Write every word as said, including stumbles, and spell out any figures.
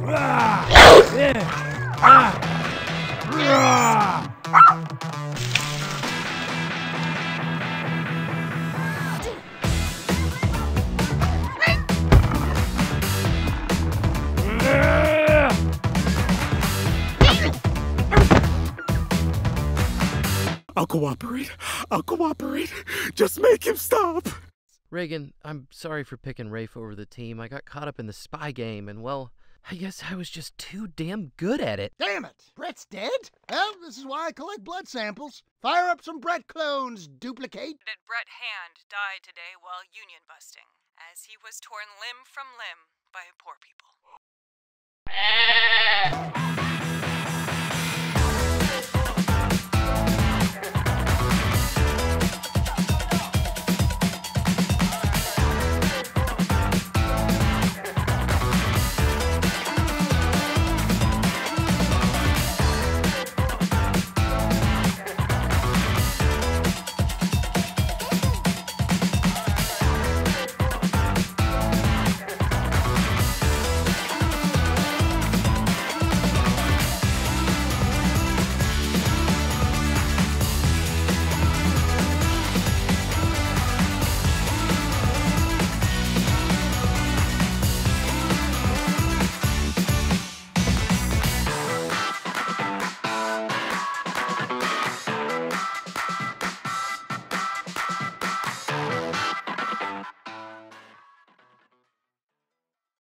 I'll cooperate. I'll cooperate. Just make him stop. Reagan, I'm sorry for picking Rafe over the team. I got caught up in the spy game, and well, I guess I was just too damn good at it. Damn it! Brett's dead? Well, this is why I collect blood samples. Fire up some Brett clones, duplicate. That Brett Hand died today while union busting, as he was torn limb from limb by poor people.